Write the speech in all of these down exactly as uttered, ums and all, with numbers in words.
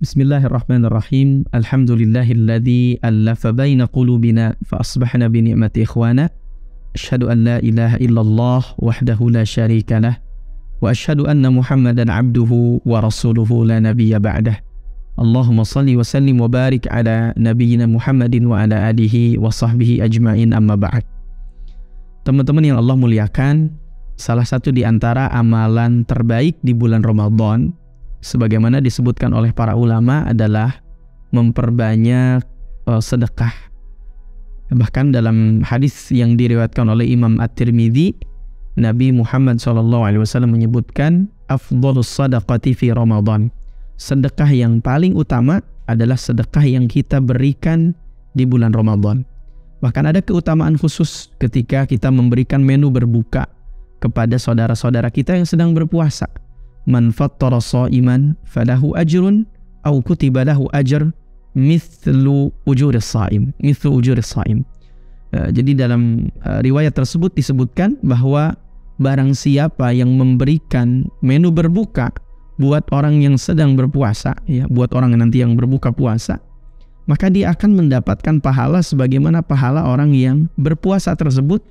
Bismillahirrahmanirrahim. Alhamdulillahilladzi allafa baina qulubina fa asbahna bi ni'mati ikhwana. Asyhadu an la ilaha illallah wahdahu la syarika lah wa asyhadu anna Muhammadan abduhu wa rasuluhu la nabiyya ba'dah. Allahumma salli wa sallim wa barik ala nabiyyina Muhammadin wa ala alihi wa sahbihi ajma'in, amma ba'd. Teman-teman yang Allah muliakan, salah satu di antara amalan terbaik di bulan Ramadan, sebagaimana disebutkan oleh para ulama, adalah memperbanyak uh, sedekah. Bahkan dalam hadis yang diriwayatkan oleh Imam At-Tirmidzi, Nabi Muhammad shallallahu alaihi wasallam menyebutkan afdhalus sadaqati fi Ramadan. Sedekah yang paling utama adalah sedekah yang kita berikan di bulan Ramadan. Bahkan ada keutamaan khusus ketika kita memberikan menu berbuka kepada saudara-saudara kita yang sedang berpuasa. Man fattara sha'iman falahu ajrun aw kutiba lahu ajr mithlu ujuris shaim, mithlu ujuris shaim. Uh, jadi dalam uh, riwayat tersebut disebutkan bahwa barang siapa yang memberikan menu berbuka buat orang yang sedang berpuasa, ya, buat orang yang nanti yang berbuka puasa, maka dia akan mendapatkan pahala sebagaimana pahala orang yang berpuasa tersebut,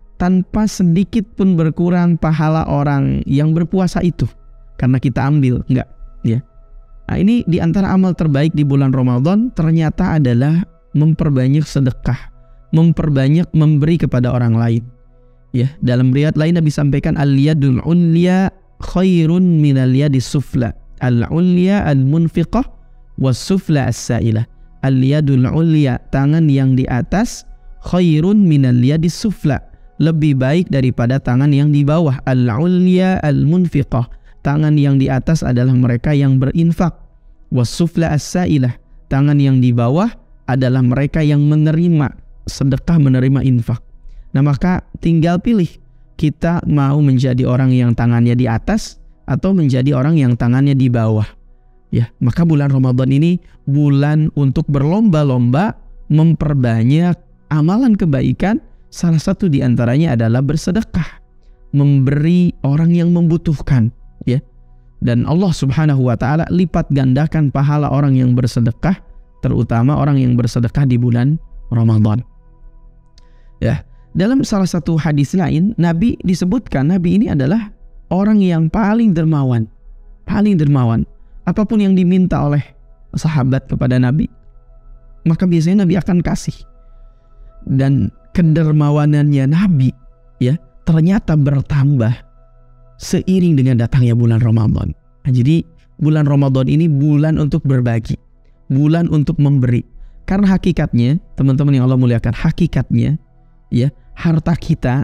tanpa sedikit pun berkurang pahala orang yang berpuasa itu. Karena kita ambil, enggak, ya. Nah, ini diantara amal terbaik di bulan Ramadan ternyata adalah memperbanyak sedekah, memperbanyak memberi kepada orang lain. Ya, dalam riwayat lain Nabi sampaikan al-yadul ulya khairun minal yadis sufla. Al-ulya al-munfiqah was sufla as-sailah. Al-yadul ulya, tangan yang di atas, khairun minal yadis sufla, lebih baik daripada tangan yang di bawah. Al-ulya al-munfiqah, tangan yang di atas adalah mereka yang berinfak. Wasufla as-sailah, tangan yang di bawah adalah mereka yang menerima sedekah, menerima infak. Nah, maka tinggal pilih, kita mau menjadi orang yang tangannya di atas atau menjadi orang yang tangannya di bawah. Ya, maka bulan Ramadan ini bulan untuk berlomba-lomba memperbanyak amalan kebaikan. Salah satu di antaranya adalah bersedekah, memberi orang yang membutuhkan. Ya, dan Allah Subhanahu wa taala lipat gandakan pahala orang yang bersedekah, terutama orang yang bersedekah di bulan Ramadan. Ya, dalam salah satu hadis lain Nabi disebutkan, Nabi ini adalah orang yang paling dermawan, paling dermawan. Apapun yang diminta oleh sahabat kepada Nabi, maka biasanya Nabi akan kasih. Dan kedermawanannya Nabi, ya, ternyata bertambah seiring dengan datangnya bulan Ramadan. Nah, jadi bulan Ramadan ini bulan untuk berbagi, bulan untuk memberi. Karena hakikatnya, teman-teman yang Allah muliakan, hakikatnya, ya, harta kita,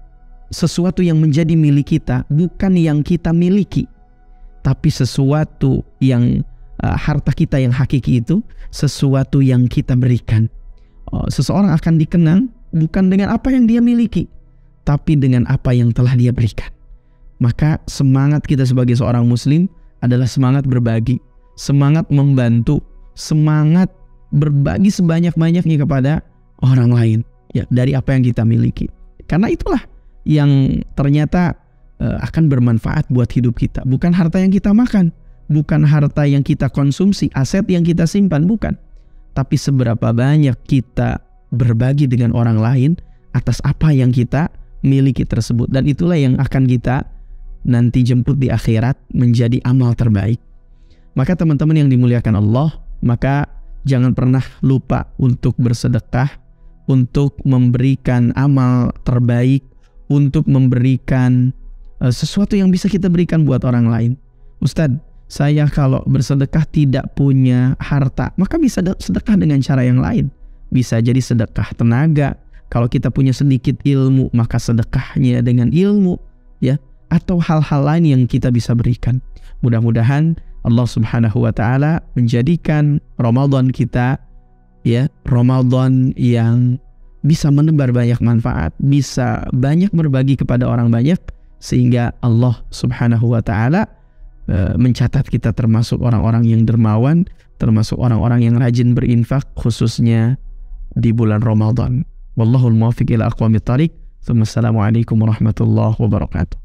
sesuatu yang menjadi milik kita, bukan yang kita miliki, tapi sesuatu yang uh, harta kita yang hakiki itu sesuatu yang kita berikan. Oh, seseorang akan dikenang bukan dengan apa yang dia miliki, tapi dengan apa yang telah dia berikan. Maka semangat kita sebagai seorang muslim adalah semangat berbagi, semangat membantu, semangat berbagi sebanyak-banyaknya kepada orang lain, ya, dari apa yang kita miliki. Karena itulah yang ternyata uh, akan bermanfaat buat hidup kita. Bukan harta yang kita makan, bukan harta yang kita konsumsi, aset yang kita simpan, bukan. Tapi seberapa banyak kita berbagi dengan orang lain atas apa yang kita miliki tersebut. Dan itulah yang akan kita nanti jemput di akhirat menjadi amal terbaik. Maka teman-teman yang dimuliakan Allah, maka jangan pernah lupa untuk bersedekah, untuk memberikan amal terbaik, untuk memberikan uh, sesuatu yang bisa kita berikan buat orang lain. Ustadz, saya kalau bersedekah tidak punya harta, maka bisa sedekah dengan cara yang lain. Bisa jadi sedekah tenaga. Kalau kita punya sedikit ilmu, maka sedekahnya dengan ilmu, ya, atau hal-hal lain yang kita bisa berikan. Mudah-mudahan Allah Subhanahu wa taala menjadikan Ramadan kita, ya, Ramadan yang bisa menebar banyak manfaat, bisa banyak berbagi kepada orang banyak, sehingga Allah Subhanahu wa taala e, mencatat kita termasuk orang-orang yang dermawan, termasuk orang-orang yang rajin berinfak, khususnya di bulan Ramadan. Wallahul muwaffiq ila aqwamit thariq. Wassalamualaikum warahmatullahi wabarakatuh.